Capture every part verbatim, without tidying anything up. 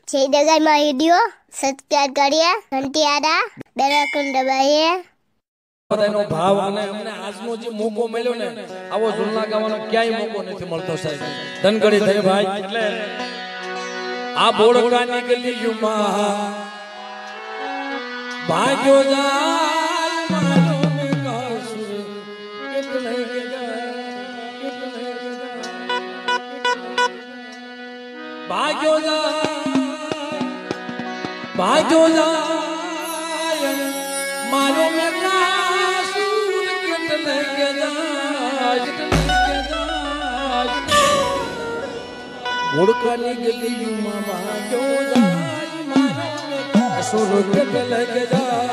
जय दगाई मां video subscribe करिए घंटी आदा बेल आइकन दबाइए બધાનો ભાવ અને અમને આજનો જે મોકો મળ્યો ને આવો ઝુલના ગાવાનો ક્યાંય મોકો નથી મળતો સાહેબ ધનગડી ધન ભાઈ એટલે આ બોળકાની ગલીયુમાં ભાગ્યો જાય મારો વિકાસુર એટલે કે ભાગ્યો જાય ભાગ્યો જાય મારો બોળકાની ગલીયુમાં ભાગ્યો જાય મારો સુર કેટલ કે જાય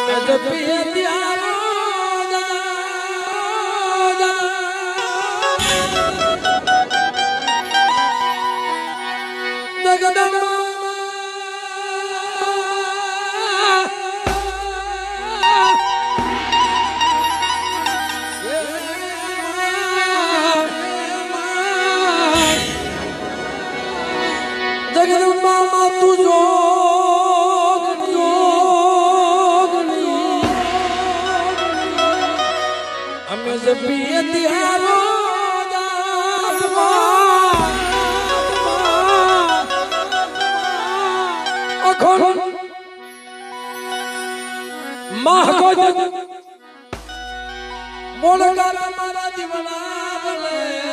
જપીએ ત્યારે જગદંબા તું જો અમે જપીએ ત્યારે મહાકોજ મોલગા મારા દીવાના બલે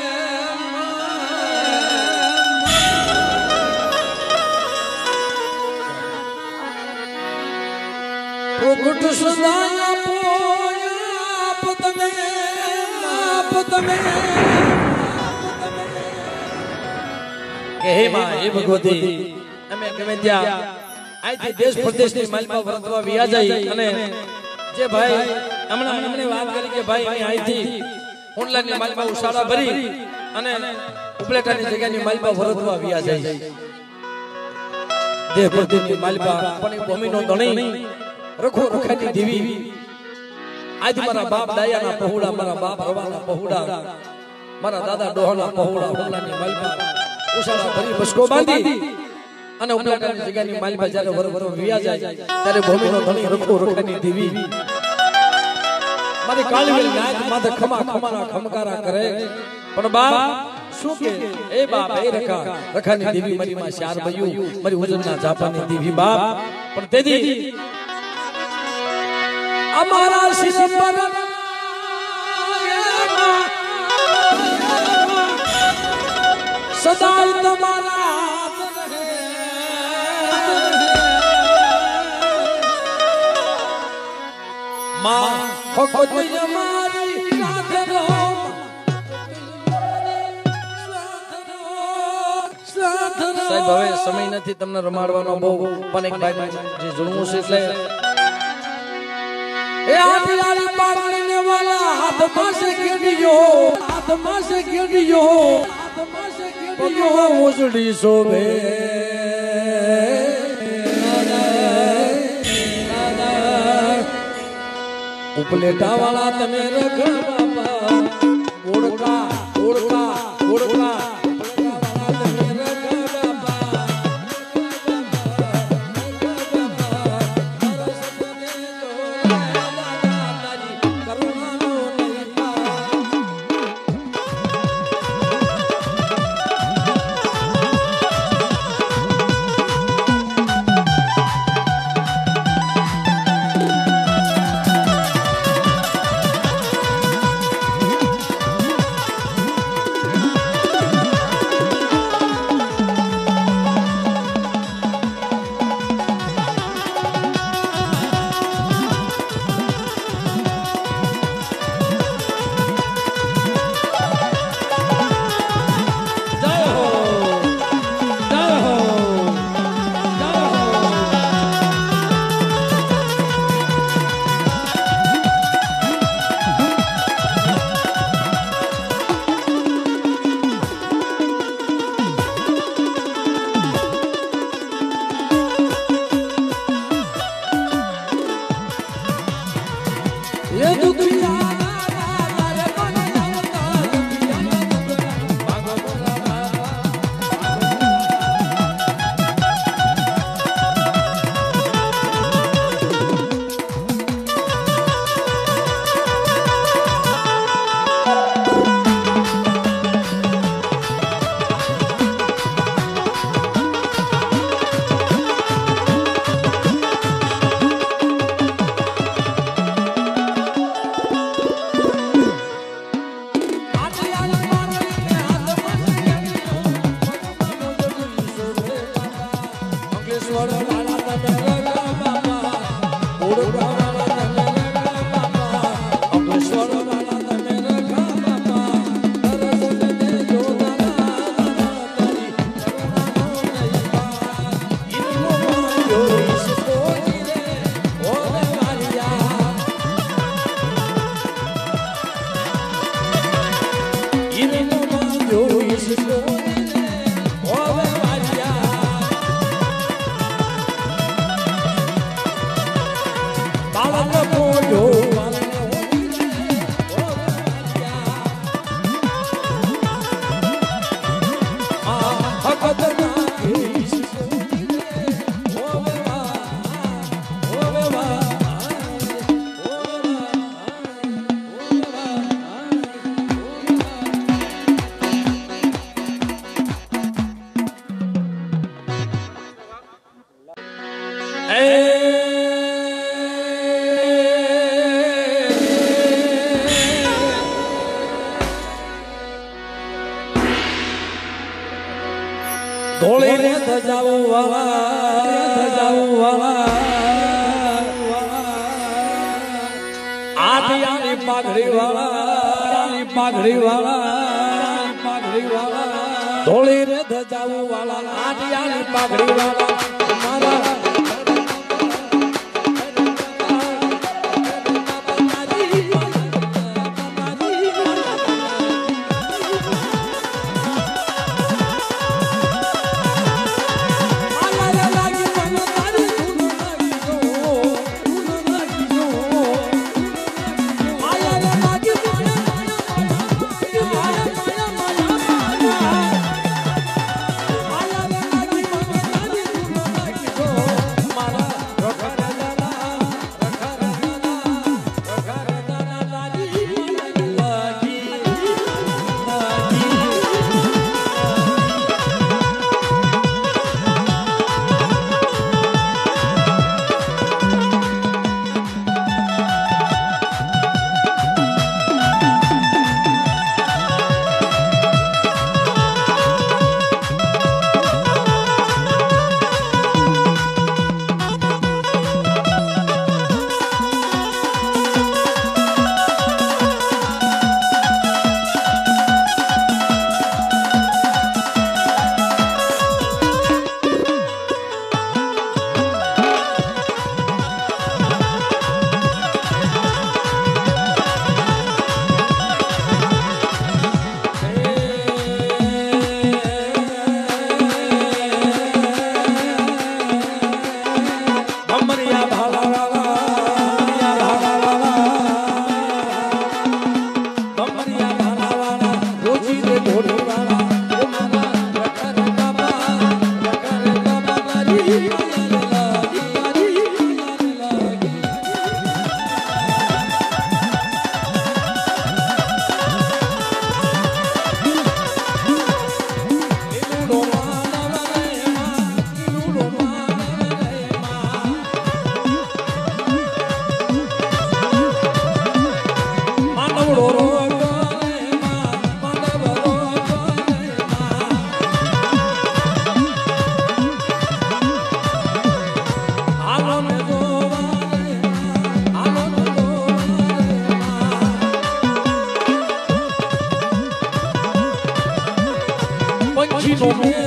પ્રગટ સદાય પોયા પતમે પતમે કે હે માં હે ભગવતી અમે ગમે ત્યાં આથી દેશ પ્રદેશની માલમાં વર્તવા વિયા જાય અને જે ભાઈ હમણાં અમને વાત કરી કે ભાઈ અહીં આથી ઓનલાઈનની માલમાં ઉસાડા ભરી અને ઉપલેટાની જગ્યાની માલમાં વર્તવા વિયા જાય દેશ પ્રદેશની માલમાં પણ ભૂમિનો ધણી રખો રખાની દેવી આજ મારા બાપ દાયાના પહોળા મારા બાપ રવાના પહોળા મારા દાદા ડોહાના પહોળા ઓનલાઈનની માલમાં ઉસાડા ભરી બસકો બાંધી અને ઉપલેટાની જગ્યાની માલમાં જ્યારે વર વર વિયા જાય ત્યારે ભૂમિનો ધણી રખો રખાની દેવી મારી કાળવેલ નાચ માથે ખમા ખમાના ખમકારા કરે પણ બાપ શું કે એ બાપ એ રખા રખાની દેવી મારી માં ચાર ભયું મારી વજનના જાપાની દેવી બાપ પણ તેદી અમારા શિર પર સદાય તમારા માં ભગવતી અમારી સાધનો સાહેબ હવે સમય નથી તમને રમાડવાનો બહુ પણ એક ભાઈ જે જુણવું છે એટલે એ આટલાની પારણીને વાલા હાથમાં છે કેડીયો હાથમાં છે કેડીયો હાથમાં છે કેડીયો ઓસડી શોભે ઉપલેટા વાળા તમે રખ બાપા ઓળખા ઓળખા ઓળખા ધોળી રે ધજાઓ વાળા ધજાઓ વાળા આદિયાની પાઘડી વાળા પાઘડી વાળા પાઘડી વાળા ધોળી રે ધજાઓ વાળા આદિયાની પાઘડી વાળા મારા no